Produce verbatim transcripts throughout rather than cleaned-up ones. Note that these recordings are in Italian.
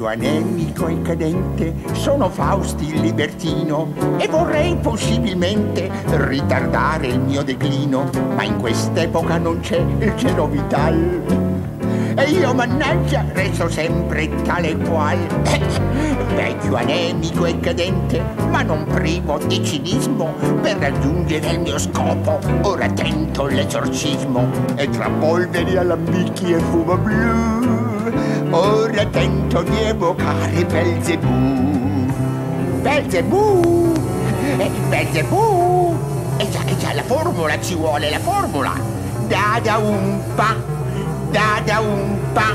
anemico e cadente, sono Fausti il libertino e vorrei possibilmente ritardare il mio declino, ma in quest'epoca non c'è il Genovital. E io, mannaggia, resto sempre tale qual, vecchio, anemico e cadente, ma non privo di cinismo per raggiungere il mio scopo. Ora tento l'esorcismo e tra polveri, alambicchi e fumo blu, ora tento di evocare Belzebù. Belzebù! Eh, Belzebù! E già, e già, la formula ci vuole, la formula! Da da un pa! Da da un pa.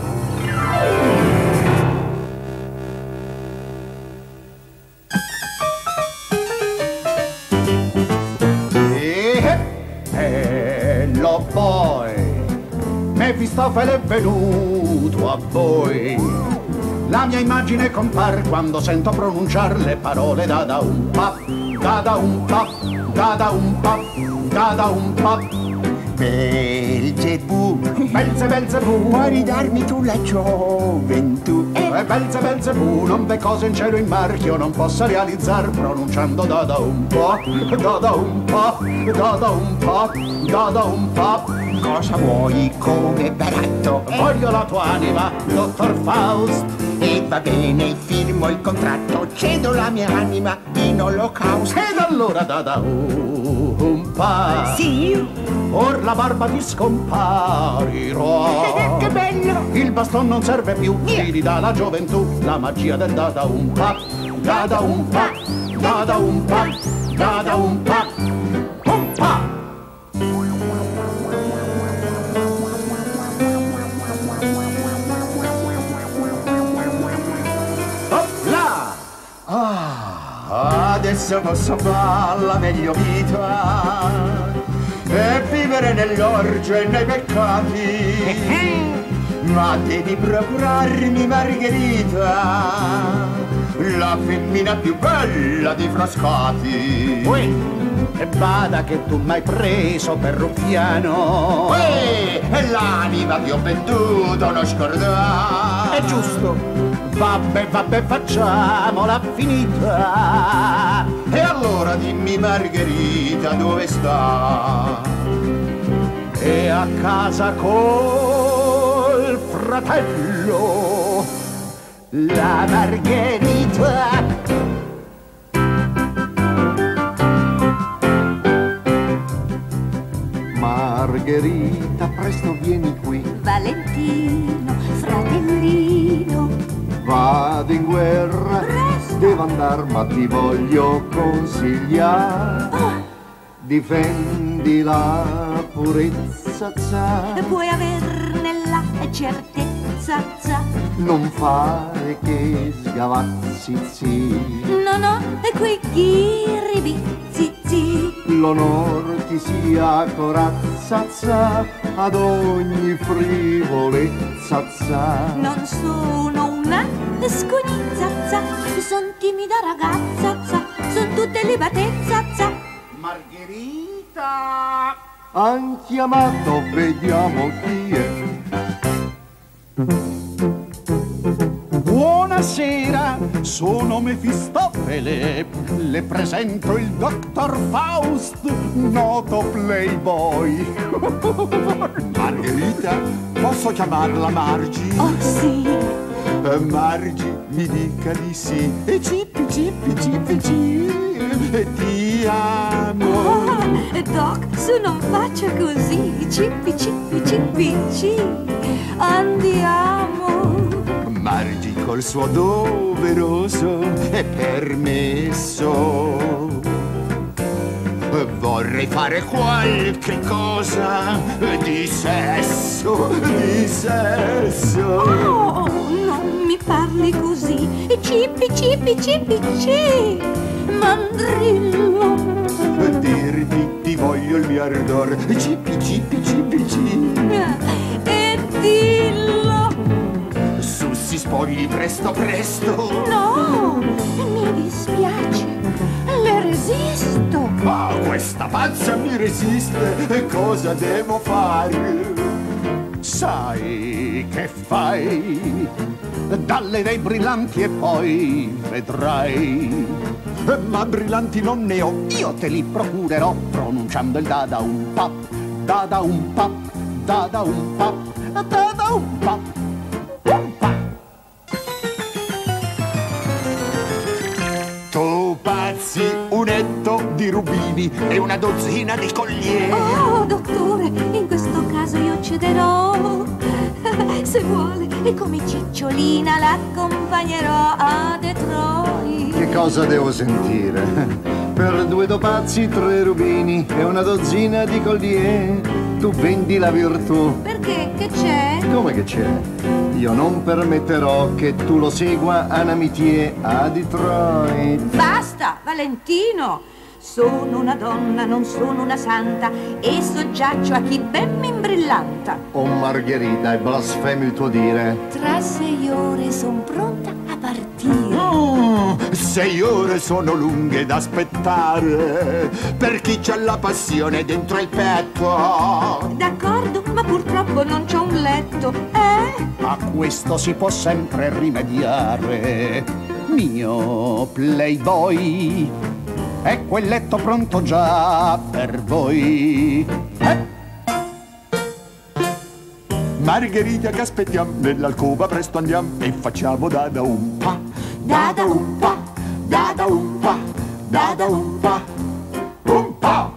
Hello boy, Mefistofele è venuto a voi. La mia immagine compare quando sento pronunciare le parole da da un pa, da da un pa, da da un pa, da da un pa. Belzebù, Belze, Belzebù, puoi ridarmi tu la gioventù? Eh, Belze, Belzebù, non v'è cosa in cielo in mar che io non possa realizzare pronunciando da da un po', da da un po', da da un po', da da un po'. Cosa vuoi come baratto? Voglio la tua anima, dottor Faust. E va bene, firmo il contratto, cedo la mia anima in olocausto. Ed allora da da un po'. Sì. Or la barba ti scomparirò. Che bello! Il baston non serve più, ti ridà la gioventù, la magia del da da un pa, da da un pa, da da un pa, da da un pa, un pa. Opla! Ah, adesso posso farla meglio vita e vivere nell'orgio e nei peccati, ma devi procurarmi Margherita, la femmina più bella di Frascati. Uè, e bada che tu m'hai preso per ruffiano. Uè, e l'anima ti ho venduto, non scordare. È giusto. Vabbè, vabbè, facciamola finita. E allora dimmi Margherita dove sta? E a casa col fratello, la Margherita. Margherita, presto vieni qui. Valentino, fratellino, Vado in guerra, presto. devo andar, ma ti voglio consigliare. Oh, Difendi la purezza, za. puoi averne la certezza, za. Non fare che sgavazzi, zi. No, no, e quei ghirribi, zi, zi. L'onor ti sia corazza, za, ad ogni frivolezza, za. Non sono una scognizza, za. Son timida ragazza, za. Son tutte libertezza, za. Margherita! Han chiamato, vediamo chi è. Buonasera, sono Mefistofele, le presento il dottor Faust, noto playboy. Margherita, posso chiamarla Margi? Oh sì, Eh, Margi, mi dica di sì. E cippi, cippi, cippi, cippi, e ti amo. ah, Doc, su non faccia così, cippi, cippi, cippi, ci. Andiamo. Margi col suo doveroso è permesso. Vorrei fare qualche cosa di sesso, di sesso. Oh, non mi parli così, cippi, cippi, cippi, ci. Mandrillo. Dirti ti voglio il mio ardor. Cippi, cippi, cippi, cippi. E dillo. Su, si spogli presto, presto. No, mi dispiace, le resisto. Ma questa pazza mi resiste, e cosa devo fare? Sai che fai? dalle idee brillanti e poi vedrai. Ma brillanti non ne ho. Io te li procurerò pronunciando il dada un pa, dada un pa, dada un pa, dada un pa, un pa. Topazzi, un etto di rubini e una dozzina di collieri. Oh, dottore, in questo caso io cederò. Se vuole, e come cicciolina l'accompagnerò a Detroit. Che cosa devo sentire? Per due topazzi, tre rubini e una dozzina di collier, tu vendi la virtù. Perché? Che c'è? Come che c'è? Io non permetterò che tu lo segua a Namitier a Detroit. Basta, Valentino! Sono una donna, non sono una santa, e soggiaccio a chi ben mi imbrillanta. Oh Margherita, è blasfemi il tuo dire. Tra sei ore son pronta a partire. Mm, sei ore sono lunghe da aspettare per chi c'ha la passione dentro il petto. D'accordo, ma purtroppo non c'ho un letto, eh? A questo si può sempre rimediare, mio playboy. È quel letto pronto già per voi. Eh? Margherita, che aspettiamo? Nell'alcova presto andiamo e facciamo dada un pa, dada un pa, dada un pa, dada un pa, un pa.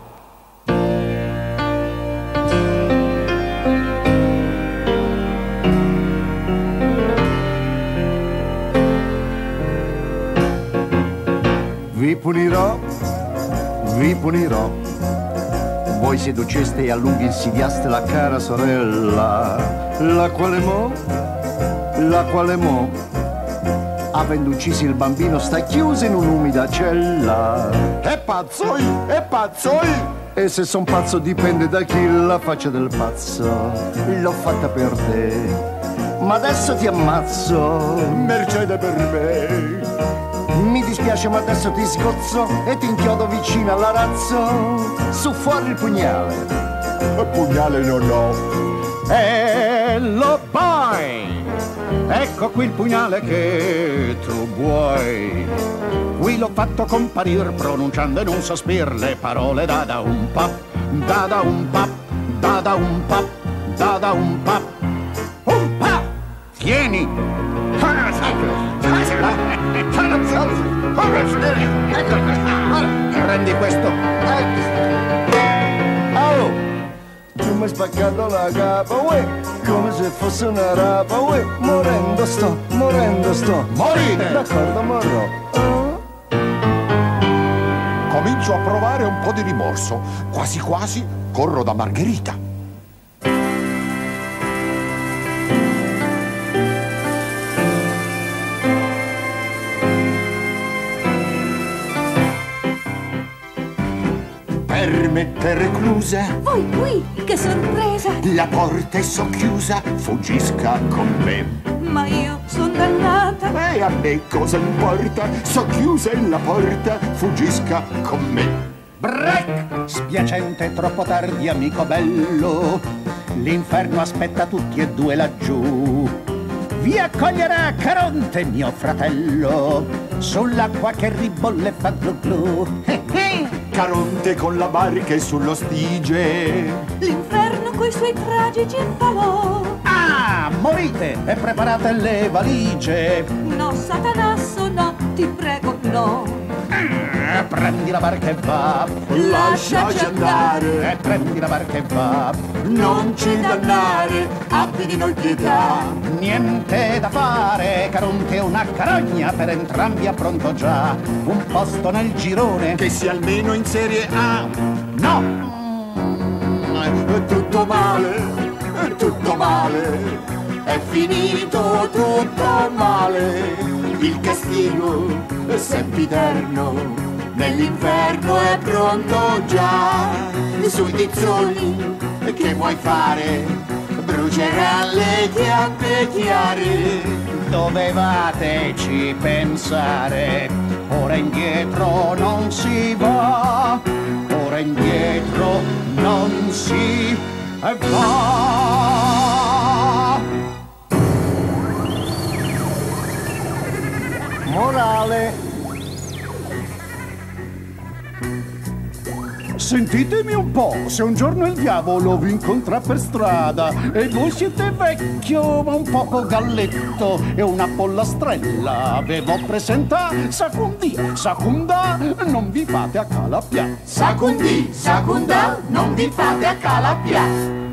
Vi punirò, vi punirò. Voi seduceste e a lungo insidiaste la cara sorella, la quale mo, la quale mo, avendo ucciso il bambino, sta chiusa in un'umida cella. È pazzo, è pazzo! E se son pazzo dipende da chi la faccia del pazzo. L'ho fatta per te, ma adesso ti ammazzo. Mercede per me. Mi dispiace ma adesso ti scozzo e ti inchiodo vicino all'arazzo. Su fuori il pugnale. Pugnale non ho. Hello boy, ecco qui il pugnale che tu vuoi. Qui l'ho fatto comparir pronunciando in un sospir le parole dada un pa, dada un pa, dada un pa, dada un pa, un pa. Tieni. Prendi questo. Oh, tu mi hai spaccato la capa, uè, come se fosse una rapa, uè, morendo sto, morendo sto. Morire. D'accordo, morrò. Oh. Comincio a provare un po' di rimorso. Quasi quasi corro da Margherita. Per mettere reclusa, Voi qui, che sorpresa! la porta è socchiusa, fuggisca con me. Ma io son dannata. E a me cosa importa? Socchiusa è la porta, fuggisca con me. Break! Spiacente, troppo tardi, amico bello. L'inferno aspetta tutti e due laggiù. Vi accoglierà Caronte, mio fratello, sull'acqua che ribolle fa glu glu. Eh, eh. Caronte con la barca e sullo Stige. L'inferno coi suoi tragici falò. Ah, morite e preparate le valigie. No, Satanasso, no, ti prego, no. Ah, prendi la barca e va. Lasciaci andare, E prendi la barca e va. non ci dannare, abbi di noi pietà. Niente da fare, Caronte è una carogna, per entrambi ha pronto già un posto nel girone. Che sia almeno in Serie A. No! È tutto male, è tutto male, è finito tutto male. Il castigo è sempiterno, nell'inferno è pronto già. Sui tizzoni che vuoi fare, bruceranno le chiappe chiare. Dovevateci pensare, ora indietro non si va, ora indietro non si va. Sentitemi un po', se un giorno il diavolo vi incontra per strada e voi siete vecchio ma un poco galletto e una pollastrella avevo presenta, Sacundi, Sacunda, non vi fate a calappià. Sacundi, Sacunda, non vi fate a calappià.